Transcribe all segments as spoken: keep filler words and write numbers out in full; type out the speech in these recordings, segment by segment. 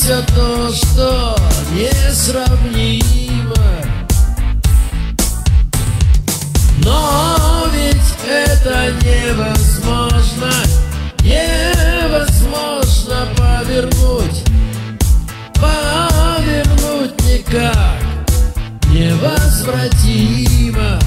все то, что несравнимо. Но ведь это невозможно, невозможно повернуть, повернуть никак, невозвратимо.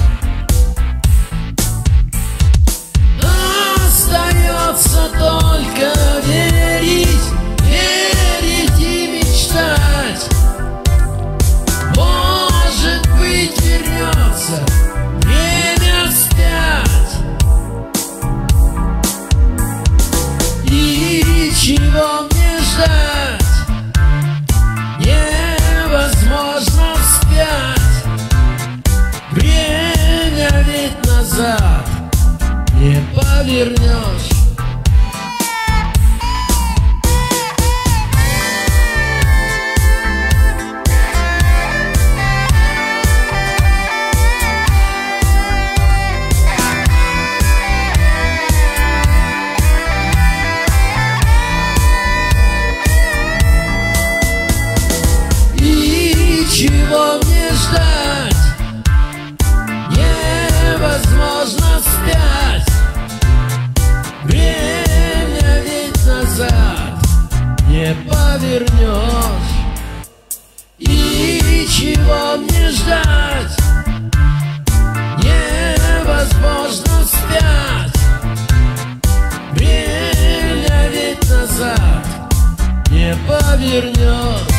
Остается только верить, верить и мечтать. Может быть, вернется время вспять. И чего мне ждать? Невозможно вспять. Время ведь назад не повернешь. И чего мне ждать? Невозможно вспять. Время ведь назад не повернешь. И чего мне ждать? Невозможно вспять. Время ведь назад не повернешь.